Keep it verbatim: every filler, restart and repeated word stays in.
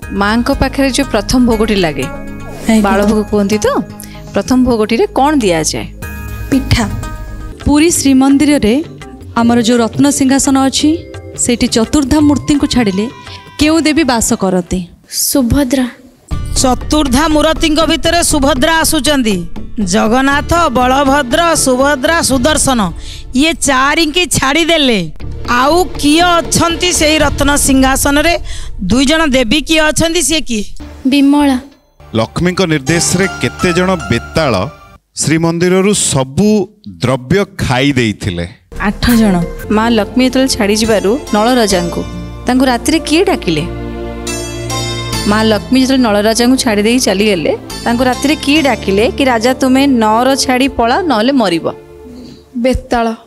माँ को पाखे जो प्रथम भोगटी लगे बाल भोग कहती तो प्रथम भोगटी रे कौन दिया जाए? पिठा। पुरी श्रीमंदिर रे आमर जो रत्न सिंहासन अच्छी सेठी चतुर्धा मूर्ति को छाड़िले केउ देवी बास करते? सुभद्रा। चतुर्धा मूर्ति भितर सुभद्रा आसुचंदी, जगन्नाथ, बलभद्र, सुभद्रा, सुदर्शन ये चारि की छाड़ी देले। आउ किए अछंती से रत्न सिंहासन रे दुई जन देवी किए अछंती से किए? विमला। लक्ष्मी को निर्देश रे केते जन बेताल श्रीमंदिर रु सबु द्रव्य खाई देइथिले? आठ जन। माँ लक्ष्मी जो छाड़ी जारू नल राजा को राति किए डाकिले? माँ लक्ष्मी जो नल राजा को छाड़ी दे चली गले राति किए डाकिले कि राजा तुम्हें नौर छाड़ी पला नले मरिब? बेताल।